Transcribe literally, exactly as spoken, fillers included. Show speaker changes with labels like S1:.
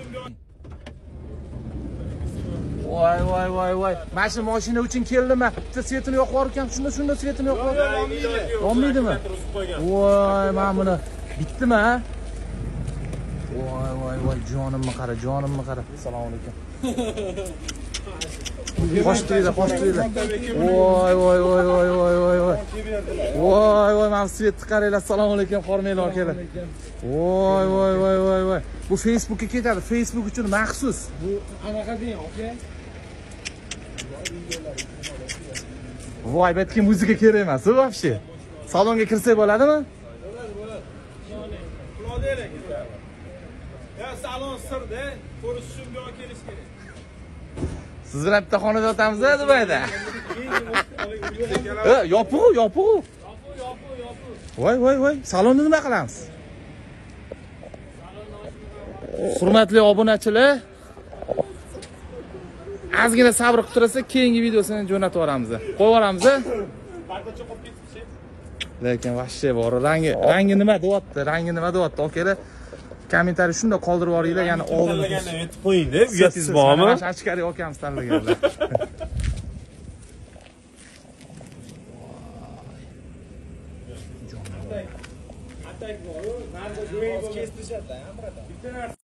S1: Voy voy voy voy. Mana shu mashina uchun keldimmi? Bitta svetini yoqib yuborgan, shunda shunda svetini yoqib yuborgan. Yonmaydimi? Voy, mana buni bitdimi, ha? Voy voy voy, jonimni qara, jonimni qara. Assalomu alaykum. Xo'sh tuyda, xo'sh tuyda. Voy voy voy voy voy voy voy. Voy voy, mana svetni qaranglar. Assalomu alaykum, xormanglar akalar. Voy voy voy voy voy. Bu Facebookga ketadi. Facebook uchun maxsus.
S2: Bu anaqa deng, aka.
S1: Voy, betga muzika kerak emas, вообще. Salonga kirsak bo'ladimi?
S2: Bo'ladi, bo'ladi. Qulodaylar ketadi. Ya salon sirda, ko'rish uchun bu yoqqa kelish kerak.
S1: Siz bilan bitta xonada yotamiz-a Dubayda. Ha, yopiq, yopiq.
S2: Yopiq, yopiq, yopiq.
S1: Voy voy voy, salonni nima qilamiz? Hurmatli obunachilar, ozgina sabr qilib tursa, keyingi videosini jo'natib yuboramiz. Qo'yib yuboramiz.
S2: Partacha qolib ketibsiz.
S1: Lekin vashshe bor. Rangi, rangi nima deyapti? Rangi nima deyapti? Akalar, kommentariy shunda qoldirib yuboringlar, ya'ni oldin
S3: tanlagandan aytib qo'ying-da, uyatingiz bormi?
S1: Mana ochkari akamiz tanlaganlar.
S2: Atak bor-ku, narda jo'yib kesdishadi, ha, brata. Bitta narsa